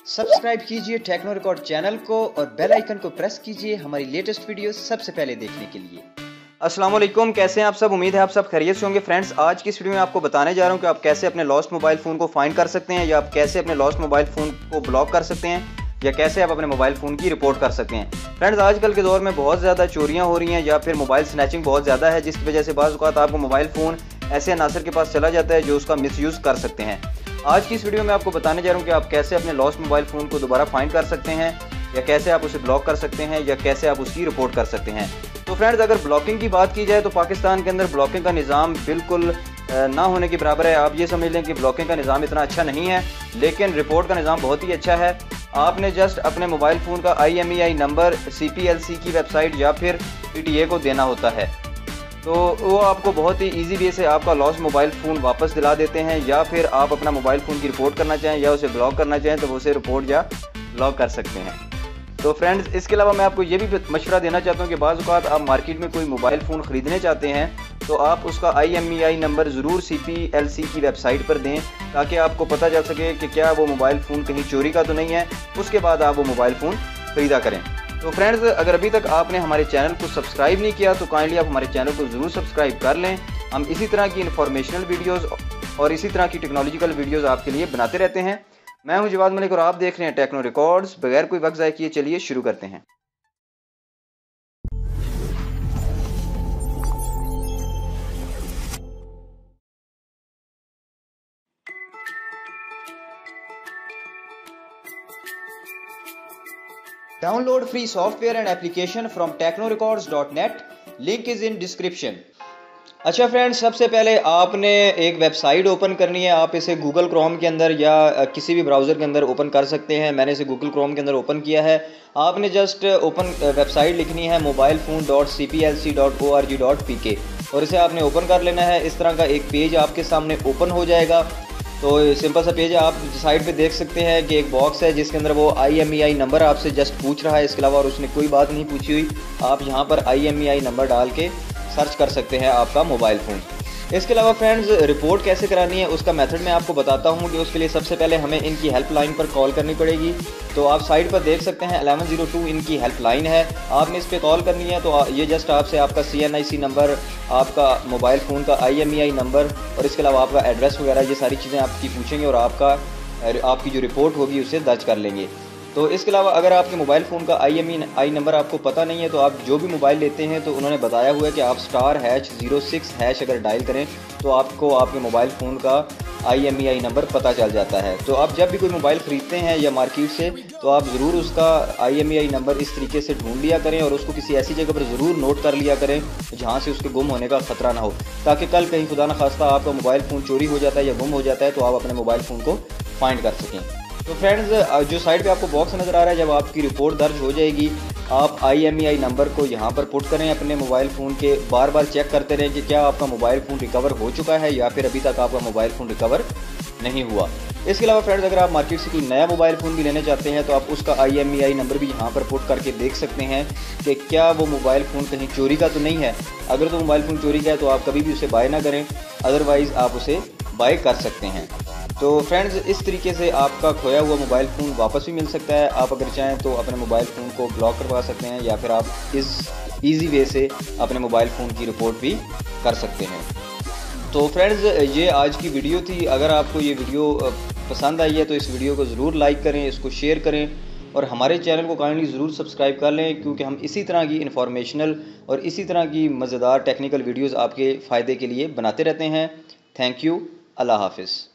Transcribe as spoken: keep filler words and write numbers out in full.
Subscribe कीजिए techno record channel को और बेल आइकन को प्रेस कीजिए हमारी लेटेस्ट वीडियो सबसे पहले देखने के लिए। अस्सलाम वालेकुम, कैसे हैं आप सब। उम्मीद है आप सब खैरियत से होंगे। फ्रेंड्स, आज की इस वीडियो में आपको बताने जा रहा हूं कि आप कैसे अपने लॉस्ट मोबाइल फ़ोन को फाइंड कर सकते हैं, या आप कैसे अपने लॉस्ट मोबाइल फ़ोन को ब्लॉक कर सकते हैं, या कैसे आप अपने मोबाइल फ़ोन की रिपोर्ट कर सकते हैं। फ्रेंड्स, आजकल के दौर में बहुत ज़्यादा चोरियां हो रही हैं या फिर मोबाइल स्नैचिंग बहुत ज़्यादा है, जिसकी वजह से बाज़ औक़ात आपको मोबाइल फ़ोन ऐसे अनासर के पास चला जाता है जो उसका मिसयूज़ कर सकते हैं। आज की इस वीडियो में आपको बताने जा रहा हूँ कि आप कैसे अपने लॉस्ट मोबाइल फ़ोन को दोबारा फाइंड कर सकते हैं, या कैसे आप उसे ब्लॉक कर सकते हैं, या कैसे आप उसकी रिपोर्ट कर सकते हैं। तो फ्रेंड्स, अगर ब्लॉकिंग की बात की जाए तो पाकिस्तान के अंदर ब्लॉकिंग का निज़ाम बिल्कुल ना होने के बराबर है। आप ये समझ लें कि ब्लॉकिंग का निज़ाम इतना अच्छा नहीं है, लेकिन रिपोर्ट का निज़ाम बहुत ही अच्छा है। आपने जस्ट अपने मोबाइल फ़ोन का I M E I number C P L C की वेबसाइट या फिर पी टी ए को देना होता है, तो वो आपको बहुत ही इजी वे से आपका लॉस्ट मोबाइल फ़ोन वापस दिला देते हैं। या फिर आप अपना मोबाइल फ़ोन की रिपोर्ट करना चाहें या उसे ब्लॉक करना चाहें तो वो उसे रिपोर्ट या ब्लॉक कर सकते हैं। तो फ्रेंड्स, इसके अलावा मैं आपको ये भी मशवरा देना चाहता हूँ कि बाज़ औक़ात आप मार्केट में कोई मोबाइल फ़ोन ख़रीदने चाहते हैं तो आप उसका आई एम ई आई नंबर ज़रूर सी पी एल सी की वेबसाइट पर दें, ताकि आपको पता चल सके कि क्या वो मोबाइल फ़ोन कहीं चोरी का तो नहीं है। उसके बाद आप वो मोबाइल फ़ोन ख़रीदा करें। तो फ्रेंड्स, अगर अभी तक आपने हमारे चैनल को सब्सक्राइब नहीं किया तो काइंडली आप हमारे चैनल को ज़रूर सब्सक्राइब कर लें। हम इसी तरह की इन्फॉर्मेशनल वीडियोज़ और इसी तरह की टेक्नोलॉजिकल वीडियोज़ आपके लिए बनाते रहते हैं। मैं हूं जवाद मलिक और आप देख रहे हैं टेक्नो रिकॉर्ड्स। बगैर कोई वक्त ज़ाय किए चलिए शुरू करते हैं। Download free software and application from techno records dot net, link is in description. अच्छा फ्रेंड्स, सबसे पहले आपने एक वेबसाइट ओपन करनी है। आप इसे गूगल क्रोम के अंदर या किसी भी ब्राउज़र के अंदर ओपन कर सकते हैं। मैंने इसे गूगल क्रोम के अंदर ओपन किया है। आपने जस्ट ओपन वेबसाइट लिखनी है mobile phone dot C P L C dot O R G dot P K, और इसे आपने ओपन कर लेना है। इस तरह का एक पेज आपके सामने ओपन हो जाएगा। तो सिंपल सा पेज है। आप साइड पे देख सकते हैं कि एक बॉक्स है जिसके अंदर वो I M E I number आपसे जस्ट पूछ रहा है। इसके अलावा और उसने कोई बात नहीं पूछी हुई। आप यहाँ पर आई एम ई आई नंबर डाल के सर्च कर सकते हैं आपका मोबाइल फ़ोन। इसके अलावा फ्रेंड्स, रिपोर्ट कैसे करानी है उसका मेथड मैं आपको बताता हूँ कि उसके लिए सबसे पहले हमें इनकी हेल्पलाइन पर कॉल करनी पड़ेगी। तो आप साइड पर देख सकते हैं ग्यारह सौ दो इनकी हेल्पलाइन है। आपने इस पर कॉल करनी है। तो ये जस्ट आपसे आपका C N I C number, आपका मोबाइल फ़ोन का I M E I number और इसके अलावा आपका एड्रेस वगैरह, ये सारी चीज़ें आपकी पूछेंगे और आपका आपकी जो रिपोर्ट होगी उसे दर्ज कर लेंगे। तो इसके अलावा अगर आपके मोबाइल फ़ोन का I M E I number आपको पता नहीं है तो आप जो भी मोबाइल लेते हैं तो उन्होंने बताया हुआ है कि आप star hash zero six hash अगर डायल करें तो आपको आपके मोबाइल फ़ोन का I M E I number पता चल जाता है। तो आप जब भी कोई मोबाइल ख़रीदते हैं या मार्केट से तो आप ज़रूर उसका आई एम ई आई नंबर इस तरीके से ढूंढ लिया करें और उसको किसी ऐसी जगह पर ज़रूर नोट कर लिया करें जहाँ से उसके गुम होने का ख़तरा ना हो, ताकि कल कहीं खुदा न खास्ता आपका मोबाइल फ़ोन चोरी हो जाता है या गुम हो जाता है तो आप अपने मोबाइल फ़ोन को फाइंड कर सकें। तो फ्रेंड्स, जो साइड पे आपको बॉक्स नज़र आ रहा है, जब आपकी रिपोर्ट दर्ज हो जाएगी आप आई एम ई आई नंबर को यहाँ पर पुट करें अपने मोबाइल फ़ोन के। बार बार चेक करते रहें कि क्या आपका मोबाइल फ़ोन रिकवर हो चुका है या फिर अभी तक आपका मोबाइल फ़ोन रिकवर नहीं हुआ। इसके अलावा फ्रेंड्स, अगर आप मार्केट से कोई नया मोबाइल फ़ोन भी लेना चाहते हैं तो आप उसका आई एम ई आई नंबर भी यहाँ पर पुट करके देख सकते हैं कि क्या वो मोबाइल फ़ोन कहीं चोरी का तो नहीं है। अगर तो मोबाइल फ़ोन चोरी का है तो आप कभी भी उसे बाय ना करें, अदरवाइज़ आप उसे बाय कर सकते हैं। तो फ्रेंड्स, इस तरीके से आपका खोया हुआ मोबाइल फ़ोन वापस भी मिल सकता है। आप अगर चाहें तो अपने मोबाइल फ़ोन को ब्लॉक करवा सकते हैं या फिर आप इस इजी वे से अपने मोबाइल फ़ोन की रिपोर्ट भी कर सकते हैं। तो फ्रेंड्स, ये आज की वीडियो थी। अगर आपको ये वीडियो पसंद आई है तो इस वीडियो को ज़रूर लाइक करें, इसको शेयर करें और हमारे चैनल को काइंडली ज़रूर सब्सक्राइब कर लें, क्योंकि हम इसी तरह की इन्फॉर्मेशनल और इसी तरह की मज़ेदार टेक्निकल वीडियोज़ आपके फ़ायदे के लिए बनाते रहते हैं। Thank you. अल्लाह हाफ़िज़।